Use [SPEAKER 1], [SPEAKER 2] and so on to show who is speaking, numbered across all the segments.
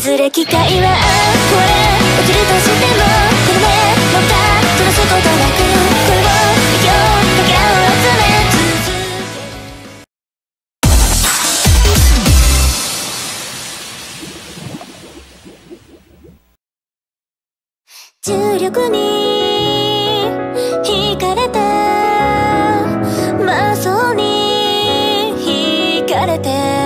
[SPEAKER 1] ずれ機会はこれ落ちるとしてもこの目もた閉ざすことなく声を息をかけらを集め重力に惹かれて魔想に惹かれて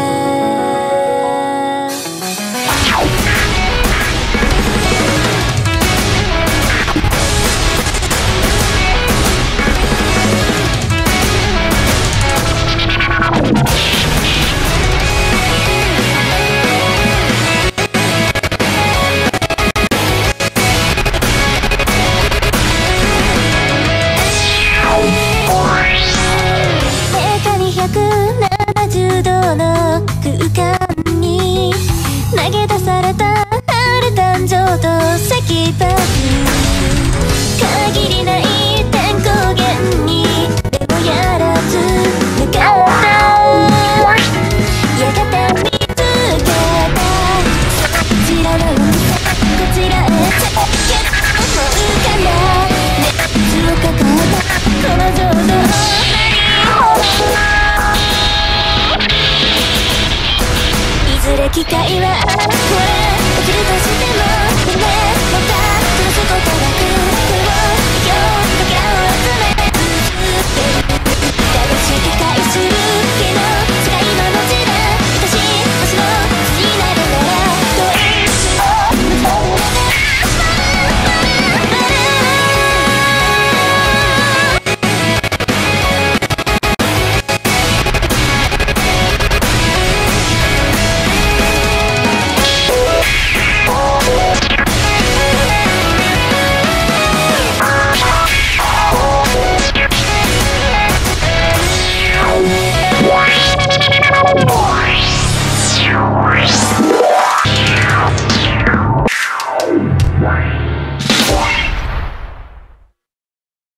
[SPEAKER 1] 170度の空間に投げ出されたある誕生と石爆限りない天候源にでもやらず向かったやがて見つけたそちらの海こちらへチェック思うかな熱を抱えたこの情動いずれ機会はこれ落ちるとしても